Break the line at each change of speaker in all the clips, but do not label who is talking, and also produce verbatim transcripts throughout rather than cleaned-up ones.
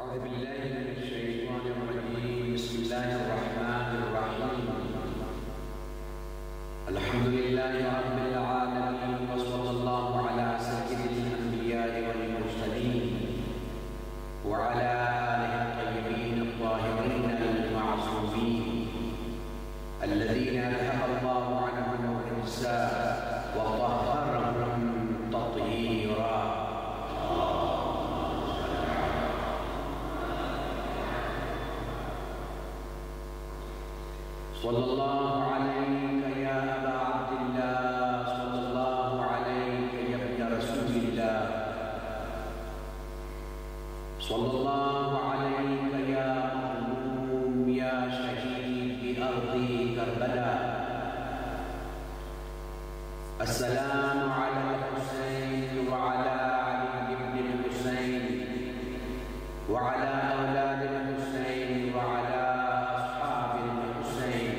أعوذ بالله من الشيطان الرجيم. بسم الله الرحمن الرحيم. الحمد لله رب العالمين، وصلى الله على سيد الأنبياء والمرسلين وعلى آله الطيبين الطاهرين المعصومين الذين أذهب الله عنهم الرجس وطهرهم تطهيرا. صلى الله عليك يا أبا عبد الله، صلى الله عليك يا ابن رسول الله، صلى الله عليك يا مظلوم يا شهيد بأرض كربلاء. السلام على الحسين وعلى علي بن الحسين وعلى أولاد الحسين وعلى أصحاب الحسين.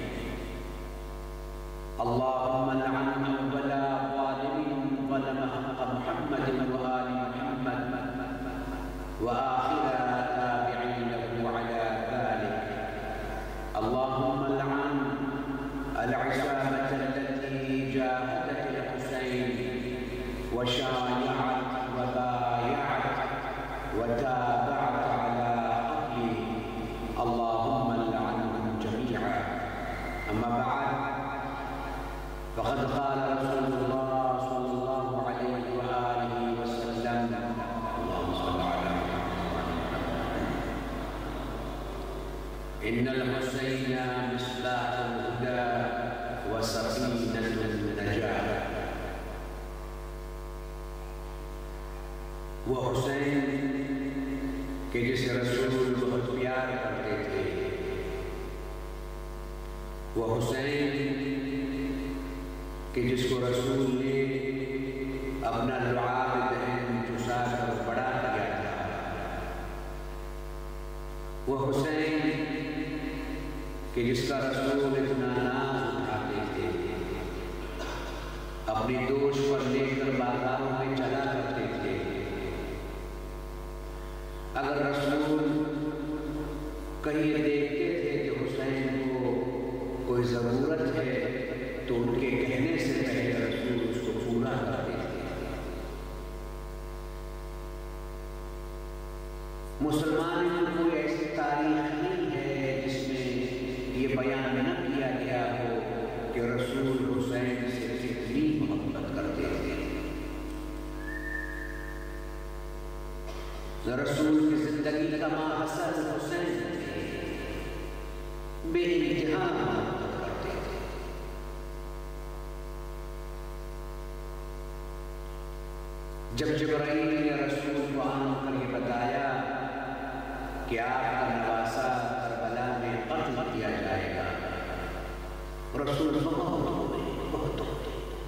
اللهم لعن أول ظالم ظلم حق محمد وآل محمد وآخر تابع له على ذلك. اللهم لعن العصابة التي جاهدت الحسين وشايعت وبايعت وتابعت على قتله. اللهم لعنهم جميعا. أما بعد، فقد قال رسول الله صلى الله عليه وآله وسلم: اللهم صل على إن الحسين مصباح الهدى وسفينة النجاة. وہ حسین کہ جسے رسول بہت پیار کرتے تھے، وہ حسین کہ جس کو رسول نے اپنا لعاب دہن چسا کر بڑا کیا تھا، وہ حسین کہ جس کا رسول اتنا ناز اٹھاتے تھے، اپنی دوش پر لے کر بازاروں میں چلا کرتے تھے. اگر رسول کہیں دیکھتے تھے کہ حسین کو کوئی ضرورت ہے تو ان کے کہنے سے پہلے رسول اس کو پورا کرتے تھے. مسلمان کی کوئی ایسی تاریخ نہیں ہے جس میں یہ بیان نہ کیا گیا ہو کہ رسول حسین سے کتنی محبت کرتے تھے. رسول کی زندگی کا ماحصل حسین تھے، بے انتہا محبت کرتے تھے. جب جبرائیل نے رسول کو آن کر یہ بتایا کہ آپ کا نواسا کربلا میں قتل کیا جائے گا، رسول بہت ہوئے بہت ہوئے.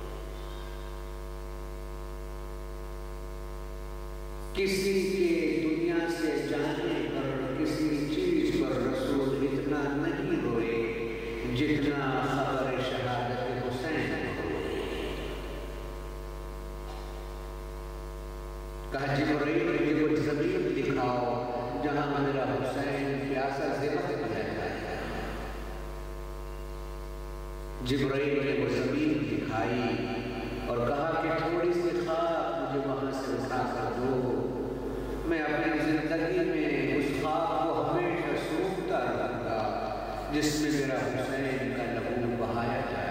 کسی کے دنیا سے جانے پر، کسی چیز پر رسول اتنا نہیں روئے جتنا خبر شہادت حسین ہوئے. کہا جبرائیل مجھے کوئی زمین دکھاؤ جہاں میرا حسین پیاسا ذبح کیا جائے. جبرائیل نے وہ زمین دکھائی اور کہا کہ تھوڑی سی خاک مجھے وہاں سے اٹھا کر دو، میں اپنی زندگی میں اس خاک کو ہمیشہ سونگتا رہوں گا جس میں میرا حسین کا لہو بہایا جائے.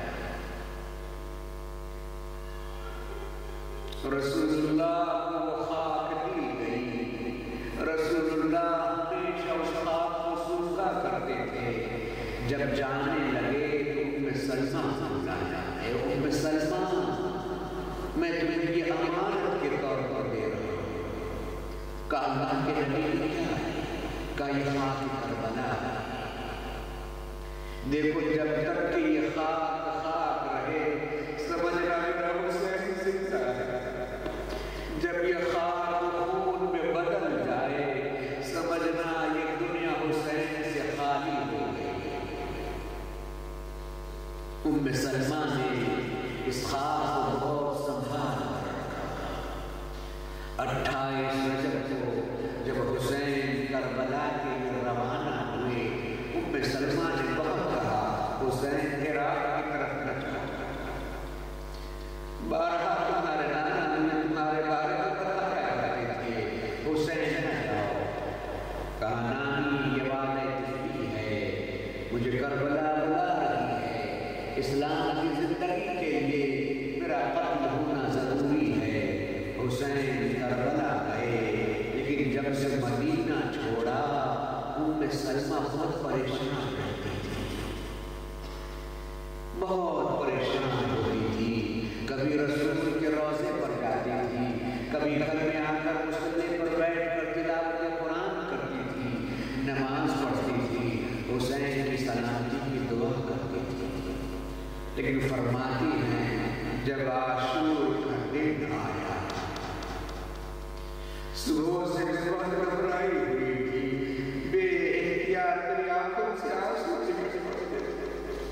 رسول اللہ کو وہ خاک دی گئی. رسول اللہ ہمیشہ اس خاک کو سونگا کرتے تھے. جب جانے لگے تو ام سلمہ بلایا ہے، ام سلمہ میں تمہیں یہ امانت کے طور پر دے رہا ہوں. کہا اللہ کے نبی کیا ہے؟ کہا یہ خاک کربلا. دیکھو جب تک کہ یہ خاک خاک رہے سمجھنا میرا حسین زندہ ہے. جب یہ خاک خون میں بدل جائے سمجھنا یہ دنیا حسین سے خالی ہو گئی. ام سلمہ نے اس خاک کو بہت سنبھال کر رکھا. اٹھائیس رجب کو جب حسین سلمہ نے بہت کہا حسین کے راہ کی طرف نہ جاؤ، بارہا تمہارے نانا نے تمہارے بارے میں بتایا کرتے تھے حسین نہ جاؤ۔ کہا نانی یہ بات دلی ہے، مجھے کربلا بلا رہی ہے، اسلام کی زندگی کے لیے میرا قتل ہونا ضروری ہے۔ حسین کربلا گئے، لیکن جب سے مدینہ چھوڑا ام سلمہ بہت پریشان رہتی تھی، بہت پریشان ہوتی تھی۔ کبھی رسول کے روضے پر جاتی تھی، کبھی گھر میں آ کر مصلی پر بیٹھ کر تلاوت قرآن کرتی تھی، نماز پڑھتی تھی، حسین کی سلامتی کی دعا کرتی تھی۔ لیکن فرماتی ہیں جب عاشور کا دن آیا، صبح سے بہت گھبرائی ہوئی تھی، بے اختیار میری آنکھوں سے آنسو چمٹ پڑتے تھے،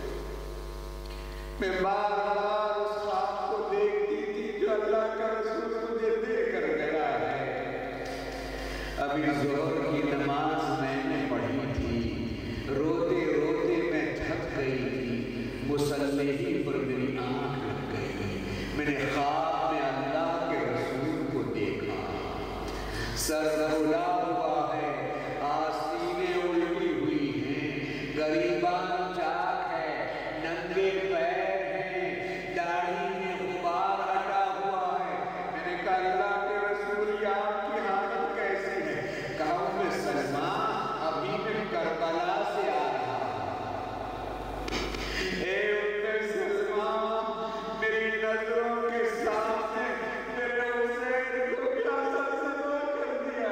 میں بار بار اس خواب کو دیکھتی تھی جو اللہ کا رسول مجھے دے کر گیا ہے۔ ابھی ظہر کی نماز میں نے پڑھی تھی، روتے روتے میں تھک گئی تھی، مصلی ہی پر میری آنکھ لگ گئی، میں نے خواب میں اللہ کے رسول کو دیکھا، سر کھلا ہوا ہے، آستینیں الٹی ہوئی ہیں، غریبان چاک ہے، ننگے پیر ہیں، داڑھی میں غبار ہٹا ہوا ہے۔ میں نے کہا اللہ کے رسول یہ آپ کی حالت کیسی ہے؟ کہا ام سلمہ ابھی میں کربلا سے آ رہا ہوں۔ اے ام سلمہ میری نظروں کے سامنے میرے حسین کو کیا سزا کر دیا؟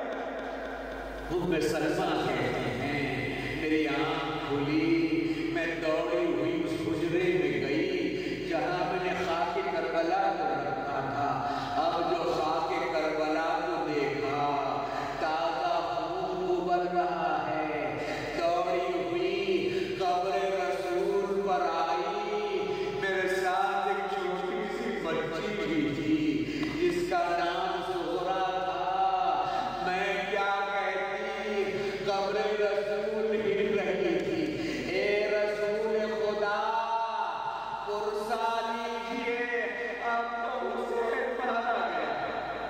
ام سلمہ کہتے ہیں میری آنکھ کھلی، میں دوڑی ہوئی اس حجرے میں گئی جہاں میں نے خاک کربلا کو رکھا تھا۔ اب جو خاک کربلا کو دیکھا، تازہ خون ابل رہا ہے، دوڑی ہوئی قبر رسول پر آئی، میرے ساتھ ایک چھوٹی سی بچی بھی تھی جس کا نام زہرا تھا، میں کیا کہتی، قبر رسول ہل رہی تھی، اے رسول خدا پرسا لیجئے اب تو اسے مارا گیا۔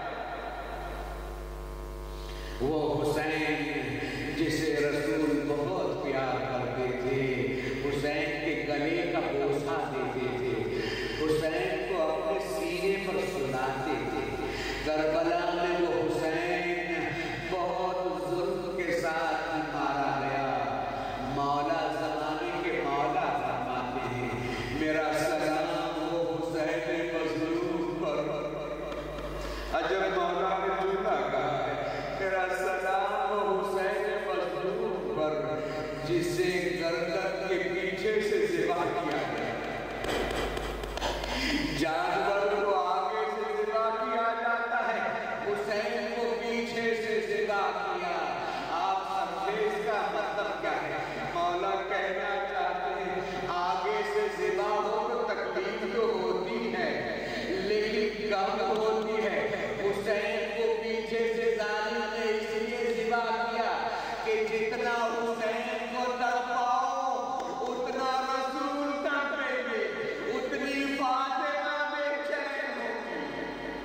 وہ حسین جسے رسول بہت پیار کرتے تھے، حسین کے گلے کا بوسہ دیتے تھے، حسین کو اپنے سینے پر سلاتے تھے۔ کربلا میں وہ حسین بہت ظلم کے ساتھ مارا گیا۔ مولا زمانے کے مولا فرماتے ہیں میرا سلام وہ حسین مظلوم پر، عجب مولا نے جملہ کہا ہے، میرا سلام وہ حسین مظلوم پر جسے گردن کے پیچھے سے ذبح کیا گیا۔ جانور کو آگے سے ذبح کیا جاتا ہے، حسین کو پیچھے سے ذبح کیا۔ آپ سمجھے اس کا مطلب کیا ہے؟ مولا کہنا چاہتے ہیں آگے سے ذبح ہو تو تکلیف تو ہوتی ہے لیکن کم ہوتی ہے۔ حسین کو پیچھے سے ظالم نے اس لیے ذبح کیا کہ جتنا حسین کو تڑپاؤ اتنا رسول تڑپیں گے، اتنی فاطمہ بے چین ہوگی۔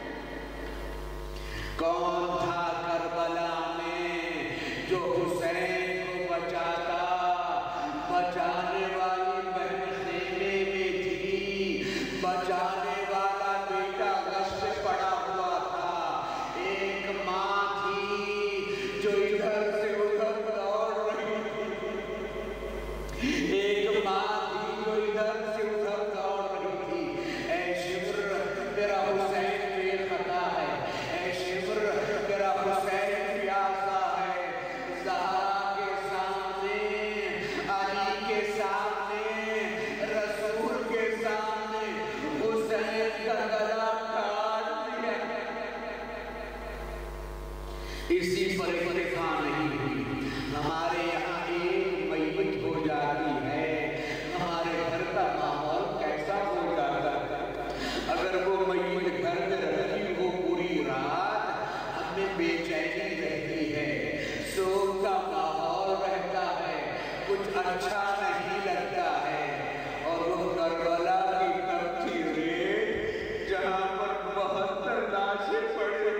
کون تھا کربلا میں جو حسین کو بچاتا؟ بچانے والی بہن خیمے میں تھی، بچانے والا بیٹا گشت پڑا ہوا تھا، ایک ماں تھی جو ادھر سے ادھر دوڑ رہی تھی، ایک ماں تھی جو ادھر سے ادھر دوڑ رہی تھی۔ اے شمر تیرا حسین بے خطا ہے، اے شمر تیرا حسین پیاسا ہے، زہرا کے سامنے، علی کے سامنے، رسول کے سامنے حسین کا گلا کاٹ دیا۔ اسی پر اکتفا نہیں ہوئی، ہمارے یہاں ایک میت ہو جاتی ہے، ہمارے گھر کا ماحول کیسا ہو جاتا ہے؟ اگر وہ میت گھر میں رہتی وہ پوری رات ہمیں بے چینی رہتی ہے، سوگ کا ماحول رہتا ہے، کچھ اچھا نہیں لگتا ہے، اور وہ کربلا کی طرف تھی رے جہاں پر بہتر لاشیں پڑے،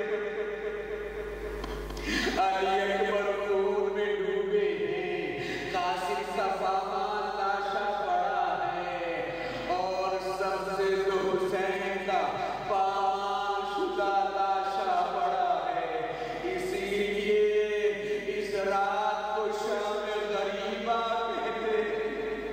علی اکبر خون میں ڈوبے ہیں، قاسم کا پامال لاشا پڑا ہے، اور سب سے تو حسین کا پامال شدہ لاشا پڑا ہے۔ اسی لیے اس رات کو شام-e-غریبہ کہتے ہیں،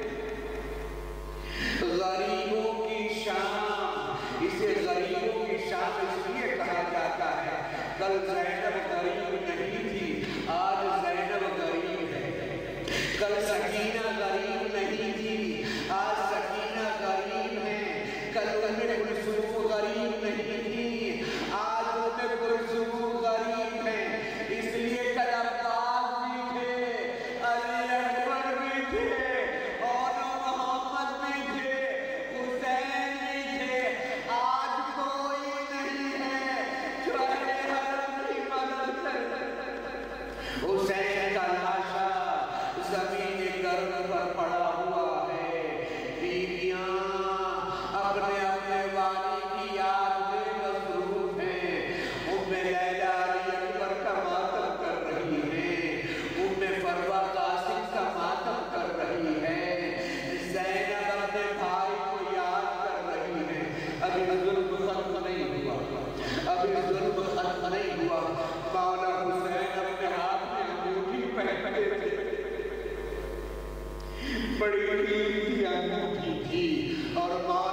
غریبوں کی شام۔ اسے غریبوں کی شام اس لیے کہا جاتا ہے، کل زینب غریب نہیں تھی، آج زینب غریب ہے۔ کل سکینہ غریب نہیں تھی، آج سکینہ غریب ہے۔ کل ام کلثوم غریب نہیں تھی، آج ام کلثوم غریب ہے۔ اس لیے کل عباس بھی تھے، علی اکبر بھی تھے، اور محمد بھی تھے، حسین بھی تھے، آج کوئی نہیں ہے جو اہل حرم کی مدد کرے۔ حسین کا لاشا زمین گرم پر پڑا ہوا ہے، بیویاں اپنے اپنے والی کی یاد میں مصروف ہیں۔ ام لیلہ علی اکبر کا ماتم کر رہی ہے، ام فروہ قاسم کا ماتم کر رہی ہے، زینب اپنے بھائی کو یاد کر رہی ہے۔ ابھی ظلم ختم نہیں ہوا، ابھی ظلم ختم نہیں ہوا۔ مولا حسین اپنے ہاتھ میں انگوٹھی پہنتے تھے، بڑی قیمتی انگوٹھی تھی، اور